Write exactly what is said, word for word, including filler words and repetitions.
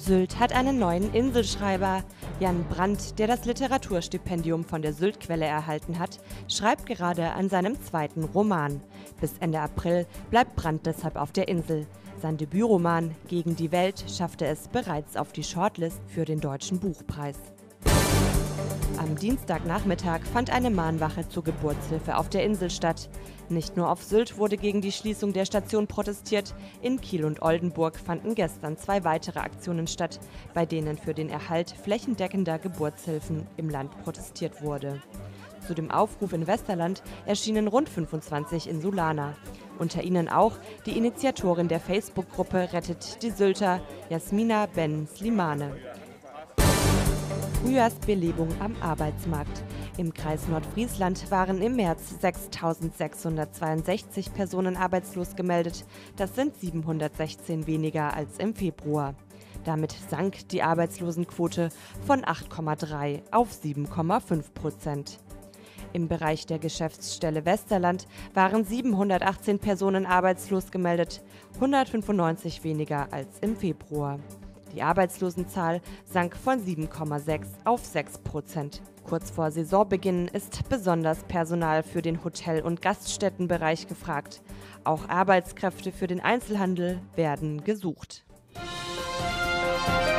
Sylt hat einen neuen Inselschreiber. Jan Brandt, der das Literaturstipendium von der Syltquelle erhalten hat, schreibt gerade an seinem zweiten Roman. Bis Ende April bleibt Brandt deshalb auf der Insel. Sein Debütroman Gegen die Welt schaffte es bereits auf die Shortlist für den Deutschen Buchpreis. Am Dienstagnachmittag fand eine Mahnwache zur Geburtshilfe auf der Insel statt. Nicht nur auf Sylt wurde gegen die Schließung der Station protestiert, in Kiel und Oldenburg fanden gestern zwei weitere Aktionen statt, bei denen für den Erhalt flächendeckender Geburtshilfen im Land protestiert wurde. Zu dem Aufruf in Westerland erschienen rund fünfundzwanzig Insulaner. Unter ihnen auch die Initiatorin der Facebook-Gruppe Rettet die Sylter, Jasmina Ben Slimane. Frühjahrsbelebung am Arbeitsmarkt. Im Kreis Nordfriesland waren im März sechstausendsechshundertzweiundsechzig Personen arbeitslos gemeldet. Das sind siebenhundertsechzehn weniger als im Februar. Damit sank die Arbeitslosenquote von acht Komma drei auf sieben Komma fünf Prozent. Im Bereich der Geschäftsstelle Westerland waren siebenhundertachtzehn Personen arbeitslos gemeldet, hundertfünfundneunzig weniger als im Februar. Die Arbeitslosenzahl sank von sieben Komma sechs auf sechs Prozent. Kurz vor Saisonbeginn ist besonders Personal für den Hotel- und Gaststättenbereich gefragt. Auch Arbeitskräfte für den Einzelhandel werden gesucht.